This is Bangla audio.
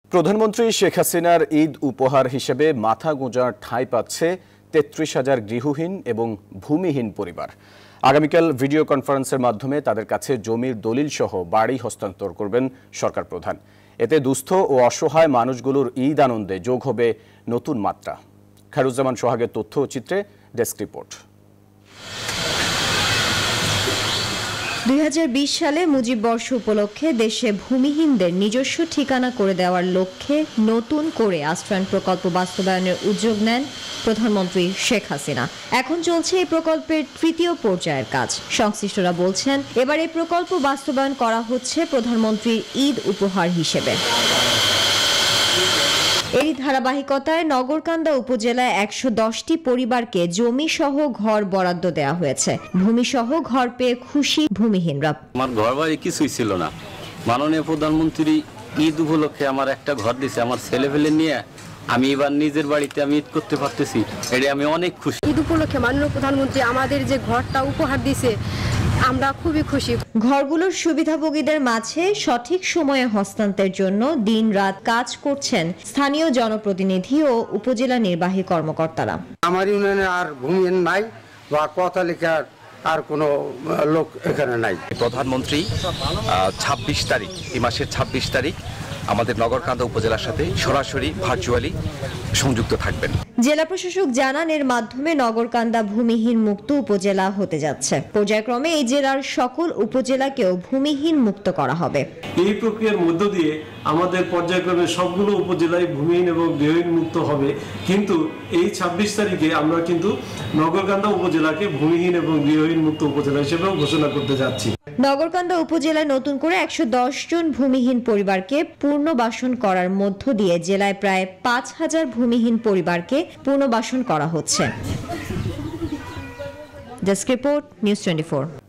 প্রধানমন্ত্রী শেখ হাসিনার ঈদ উপহার হিসেবে মাথা গোঁজার ঠাঁই পাচ্ছে ৩৩,০০০ গৃহহীন এবং ভূমিহীন পরিবার। আগামীকাল ভিডিও কনফারেন্সের মাধ্যমে তাদের কাছে জমির দলিল সহ বাড়ি হস্তান্তর করবেন সরকার প্রধান। এতে দুস্থ ও অসহায় মানুষগুলোর ঈদ আনন্দে যোগ হবে নতুন মাত্রা। খায়রুজ্জামান সোহাগের তথ্য ও চিত্রে ডেস্ক রিপোর্ট। ২০২০ সালে মুজিব বর্ষ উপলক্ষে দেশে ভূমিহীনদের নিজস্ব ঠিকানা করে দেওয়ার লক্ষ্যে নতুন করে আশ্রয়ণ প্রকল্প বাস্তবায়নের উদ্যোগ নেন প্রধানমন্ত্রী শেখ হাসিনা। এখন চলছে এই প্রকল্পের তৃতীয় পর্যায়ের কাজ। সংশ্লিষ্টরা বলছেন, এবার এই প্রকল্প বাস্তবায়ন করা হচ্ছে প্রধানমন্ত্রীর ঈদ উপহার হিসেবে। এই ধারাবাহিকতায় নগরকান্দা উপজেলায় ১১০টি পরিবারকে জমি সহ ঘর বরাদ্দ দেওয়া হয়েছে। ভূমি সহ ঘর পেয়ে খুশি ভূমিহীনরা। আমার ঘর বাড়ি কিছুই ছিল না, মাননীয় প্রধানমন্ত্রী ঈদ উপলক্ষে আমার একটা ঘর দিয়েছে। আমার ছেলেপেলে নিয়ে আমি এবার নিজের বাড়িতে আমি ঈদ করতে পারতেছি, এটা আমি অনেক খুশি। ঈদ উপলক্ষে মাননীয় প্রধানমন্ত্রী আমাদের যে ঘরটা উপহার দিয়েছে, আমরা খুবই খুশি। ঘরগুলোর সুবিধাভোগীদের মাঝে সঠিক সময়ে হস্তান্তরের জন্য দিন-রাত কাজ করছেন স্থানীয় জনপ্রতিনিধি ও উপজেলা নির্বাহী কর্মকর্তারা। আমার ইউনিয়নে আর ভূমিহীন নাই বা কথা লেখার আর কোনো লোক এখানে নাই। প্রধানমন্ত্রী ২৬ তারিখ, এই মাসের ২৬ তারিখ আমাদের নগরকান্দা উপজেলার সাথে সরাসরি ভার্চুয়ালি সংযুক্ত থাকবেন। জেলা প্রশাসক জানান, এর মাধ্যমে নগরকান্দা ভূমিহীন মুক্ত উপজেলা হতে যাচ্ছে। পর্যায়ক্রমে এই জেলার সকল উপজেলাকেও ভূমিহীন মুক্ত করা হবে। এই প্রক্রিয়ার মধ্য দিয়ে আমাদের পর্যায়ক্রমে সবগুলো উপজেলায় ভূমিহীন এবং গৃহহীন মুক্ত হবে। কিন্তু এই ২৬ তারিখে আমরা কিন্তু নগরকান্দা উপজেলাকে ভূমিহীন এবং গৃহহীন মুক্ত উপজেলা হিসেবেও ঘোষণা করতে যাচ্ছি। নগরকান্দা উপজেলায় নতুন করে ১১০ জন ভূমিহীন পরিবারকে পুনর্বাসন করার মধ্য দিয়ে জেলায় প্রায় ৫,০০০ ভূমিহীন পরিবারকে পুনর্বাসন করা হচ্ছে। Desk report, news 24।